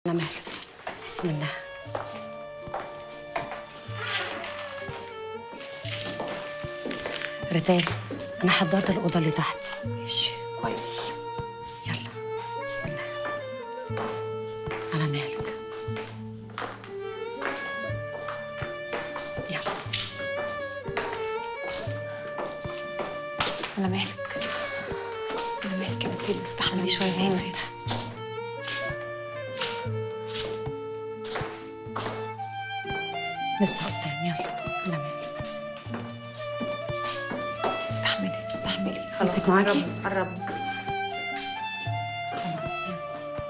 على مهلك. بسم الله. ريتان، أنا حضرت الأوضة اللي تحت. ماشي كويس. يلا بسم الله. على مهلك. يلا على مهلك. على مهلك يا مفيد، استحملي شوية هانت. لسه قدام. يلا على مهلك. استحملي استحملي. خلاص امسك معاكي. قربنا. خلاص يلا.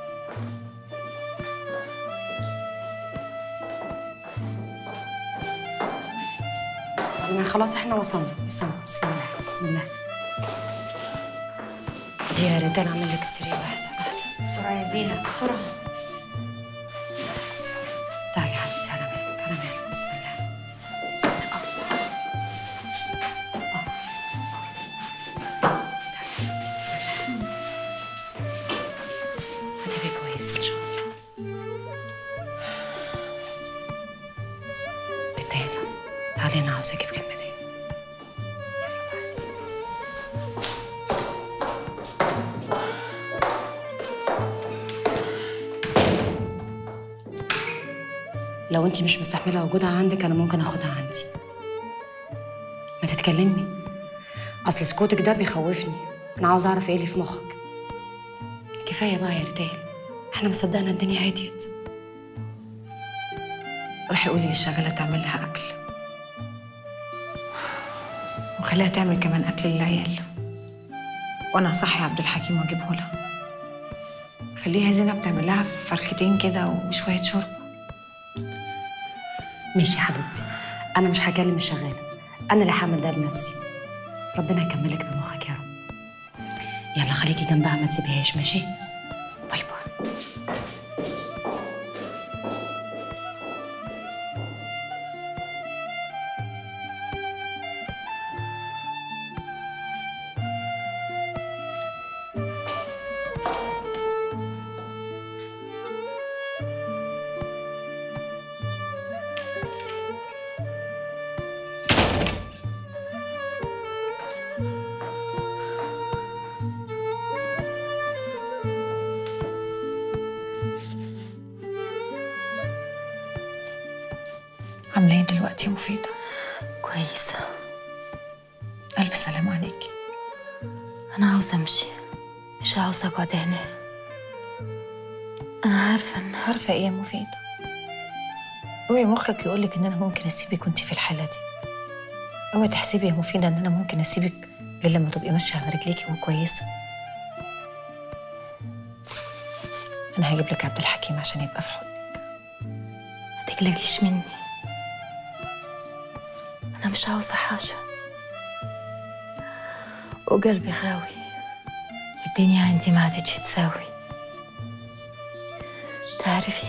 خلاص احنا وصلنا. بسم الله بسم الله. دي يا ريتان اعمل لك السرير. لحظة لحظة. بسرعة يا زينة بسرعة. بسم الله. تعالي يا حبيبتي على مهلك على مهلك. بسم الله. بسم الله. بسم الله. تعالي يا حبيبتي. بسم الله. هتبقي كويسة إن شاء الله. ريتان تعالي، أنا عاوزاكي في كلمتين. لو انتي مش مستحمله وجودها عندك انا ممكن اخدها عندي. ما تتكلمي، اصل سكوتك ده بيخوفني. انا عاوزه اعرف ايه اللي في مخك. كفايه بقى يا ريتال، احنا مصدقنا الدنيا هديت. روحي قولي للشغالة تعمل لها أكل، وخليها تعمل كمان أكل للعيال، وأنا هصحي عبد الحكيم وأجيبه لها. خليها زينب تعمل لها فرختين كده وشوية شرب. ماشي يا حبيبتي، انا مش هكلم الشغاله، انا اللي هعمل ده بنفسي. ربنا يكملك بمخك يا رب. يلا خليكي جنبها ما تسيبيهاش. ماشي، باي باي. عاملة ايه دلوقتي يا مفيدة؟ كويسة. ألف سلام عليكي. أنا عاوزة أمشي، مش عاوزة أقعد هنا. أنا عارفة عارفة ايه يا مفيدة؟ اوعي مخك يقولك إن أنا ممكن أسيبك وأنتي في الحالة دي. اوعي تحسبي يا مفيدة إن أنا ممكن أسيبك غير لما تبقي ماشية على رجليكي وكويسة. أنا هجيب لك عبد الحكيم عشان يبقى في حضنك. ما تقلقيش مني، أنا مش عاوزة حاجة، وقلبي غاوي. الدنيا عندي ما عادتش تساوي. تعرفي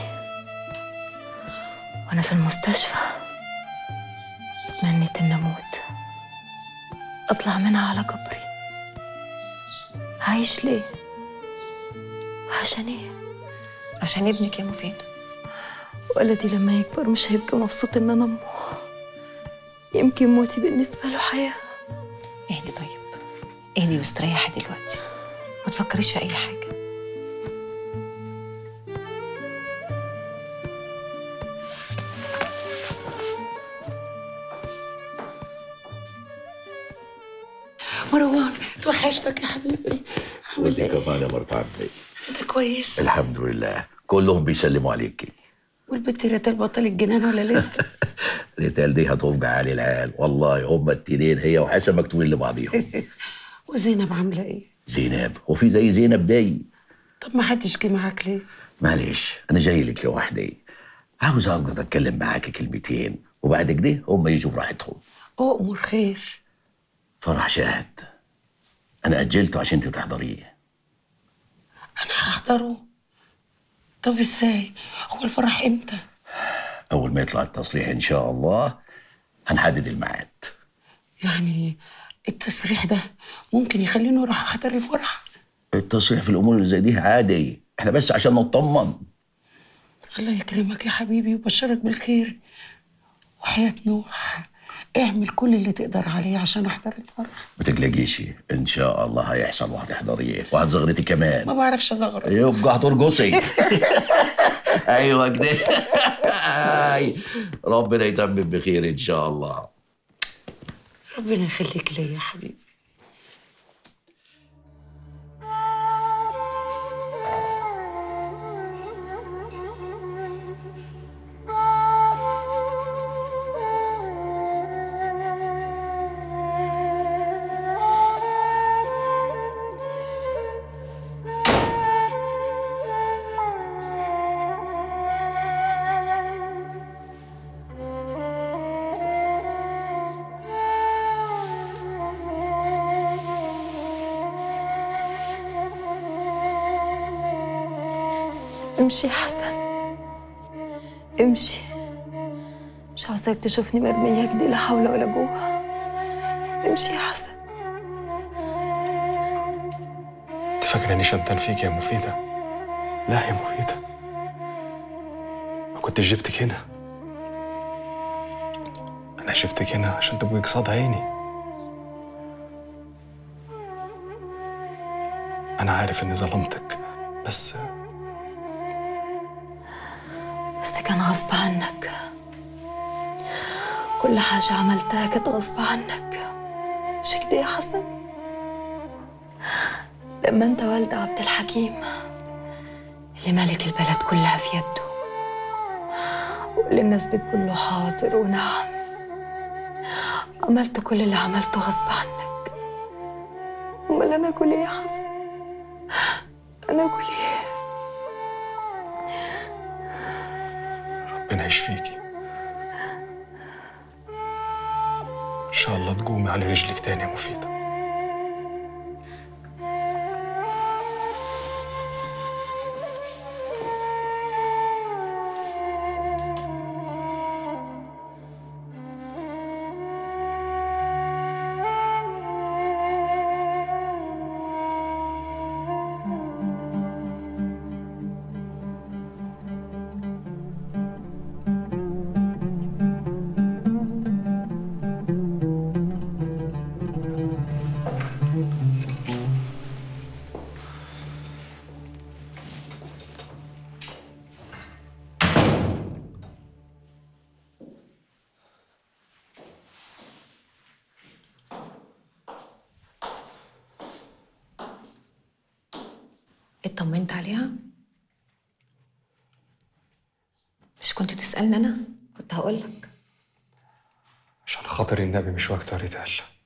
وأنا في المستشفى اتمنيت إن أموت، أطلع منها على قبري. عايش ليه؟ عشان إيه؟ عشان ابنك يا مفيدة. ولدي لما يكبر مش هيبقى مبسوط إن أنا أمه. يمكن موتي بالنسبة له حياة. اهدي طيب، اهدي واستريحي دلوقتي، ما تفكريش في أي حاجة. مروان توحشتك يا حبيبي. وانت كمان يا مرت عمي. انت كويس؟ الحمد لله، كلهم بيسلموا عليكي. والبنت ريتال بطل الجنان ولا لسه؟ ريتال دي هتوجع علي العيال والله. هما التنين هي وحسن مكتوبين لبعضيهم. وزينب عامله ايه؟ زينب؟ وفي زي زينب دي؟ طب ما حدش جه معاك ليه؟ معلش انا جاي لك لوحدي، عاوز اقعد اتكلم معاكي كلمتين وبعد كده هم يجوا براحتهم. امور خير. فرح شاهد انا اجلته عشان انت تحضريه. انا هحضره؟ طب ازاي؟ هو الفرح امتى؟ اول ما يطلع التصريح ان شاء الله هنحدد الميعاد. يعني التصريح ده ممكن يخليني اروح احضر الفرح؟ التصريح في الامور اللي زي دي عادي، احنا بس عشان نطمن. الله يكرمك يا حبيبي ويبشرك بالخير. وحياة نوح اعمل كل اللي تقدر عليه عشان احضر الفرح. ما تقلقيش، ان شاء الله هيحصل وهتحضريه وهتزغرتي كمان. ما بعرفش ازغرط. يبقى هترقصي. ايوه كده. ربنا يتمم بخير ان شاء الله. ربنا يخليك ليا يا حبيبي. امشي يا حسن، امشي. مش عاوزاك تشوفني مرمية كده، لا حول ولا قوة. امشي يا حسن. انت فاكره اني شمتان فيك يا مفيده؟ لا يا مفيده، ما كنتش جبتك هنا. انا جبتك هنا عشان تبقي قصاد عيني. انا عارف اني ظلمتك، بس ده كان غصب عنك. كل حاجة عملتها كانت غصب عنك. مش كده يا حسن؟ لما انت والد عبد الحكيم اللي مالك البلد كلها في يده، واللي الناس بتقول له حاضر ونعم، عملت كل اللي عملته غصب عنك. امال انا اقول ايه يا حسن؟ انا اقول ايه؟ ربنا يشفيكي ان شاء الله، تقومي على رجلك تاني يا مفيده. اطمنت عليها؟ مش كنت تسألني أنا؟ كنت هقولك. عشان خاطر النبي مش وقته يا ريتال.